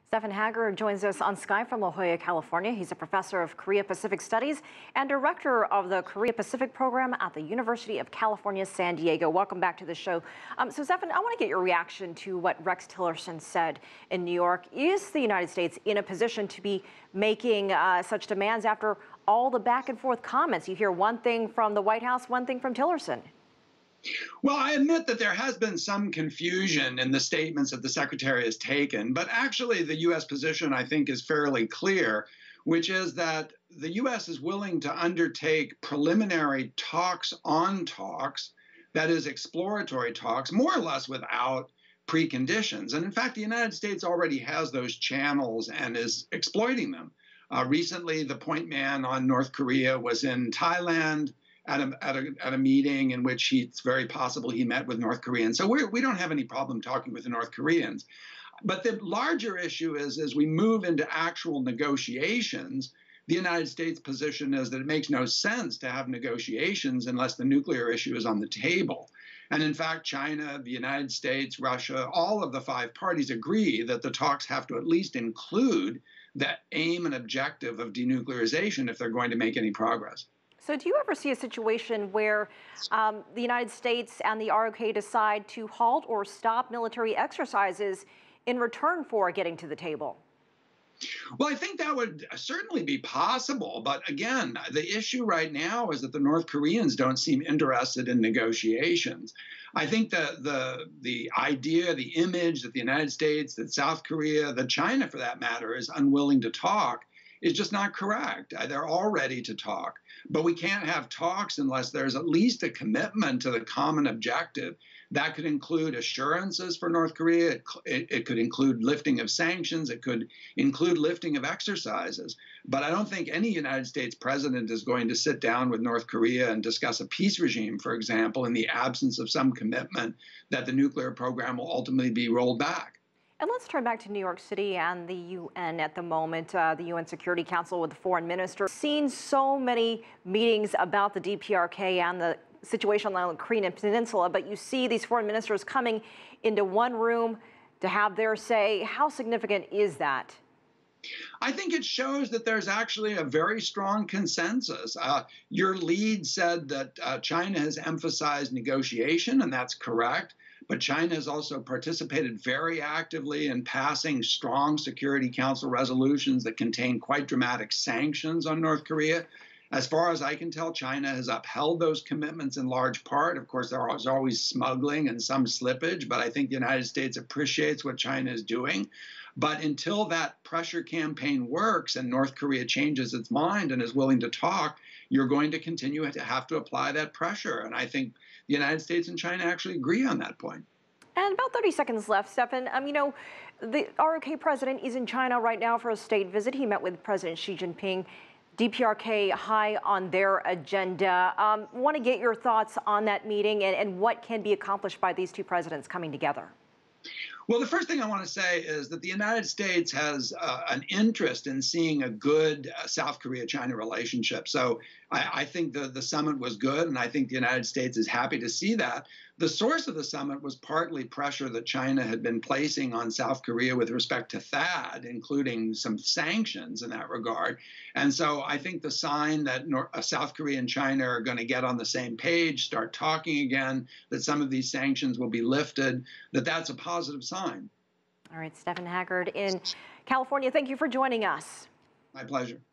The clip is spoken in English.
Stephan Haggard joins us on Skype from La Jolla, California. He's a professor of Korea-Pacific Studies and director of the Korea-Pacific program at the University of California, San Diego. Welcome back to the show. So, Stephan, I want to get your reaction to what Rex Tillerson said in New York. Is the United States in a position to be making such demands after all the back and forth comments? You hear one thing from the White House, one thing from Tillerson. Well, I admit that there has been some confusion in the statements that the secretary has taken, but actually the U.S. position, I think, is fairly clear, which is that the U.S. is willing to undertake preliminary talks on talks, that is, exploratory talks, more or less without preconditions. And in fact, the United States already has those channels and is exploiting them. Recently, the point man on North Korea was in Thailand at a meeting in which it's very possible he met with North Koreans. So we don't have any problem talking with the North Koreans. But the larger issue is, as we move into actual negotiations, the United States' position is that it makes no sense to have negotiations unless the nuclear issue is on the table. And in fact, China, the United States, Russia, all of the five parties agree that the talks have to at least include that aim and objective of denuclearization if they're going to make any progress. So do you ever see a situation where the United States and the ROK decide to halt or stop military exercises in return for getting to the table? Well, I think that would certainly be possible. But again, the issue right now is that the North Koreans don't seem interested in negotiations. I think the idea, the image that the United States, that South Korea, that China, for that matter, is unwilling to talk is just not correct. They're all ready to talk, but we can't have talks unless there's at least a commitment to the common objective. That could include assurances for North Korea. It could include lifting of sanctions. It could include lifting of exercises. But I don't think any United States president is going to sit down with North Korea and discuss a peace regime, for example, in the absence of some commitment that the nuclear program will ultimately be rolled back. And let's turn back to New York City and the UN at the moment, the UN Security Council with the foreign minister. Seen so many meetings about the DPRK and the situation on the Korean Peninsula, but you see these foreign ministers coming into one room to have their say. How significant is that? I think it shows that there's actually a very strong consensus. Your lead said that China has emphasized negotiation, and that's correct. But China has also participated very actively in passing strong Security Council resolutions that contain quite dramatic sanctions on North Korea. As far as I can tell, China has upheld those commitments in large part. Of course, there is always smuggling and some slippage, but I think the United States appreciates what China is doing. But until that pressure campaign works and North Korea changes its mind and is willing to talk, you're going to continue to have to apply that pressure. And I think the United States and China actually agree on that point. And about 30 seconds left, Stephan. You know, the ROK president is in China right now for a state visit. He met with President Xi Jinping. DPRK high on their agenda. Want to get your thoughts on that meeting and what can be accomplished by these two presidents coming together? Well, the first thing I want to say is that the United States has an interest in seeing a good South Korea-China relationship. So I think the summit was good, and I think the United States is happy to see that. The source of the summit was partly pressure that China had been placing on South Korea with respect to THAAD, including some sanctions in that regard. And so I think the sign that South Korea and China are going to get on the same page, start talking again, that some of these sanctions will be lifted, that's a positive sign. All right, Stephan Haggard in California, thank you for joining us. My pleasure.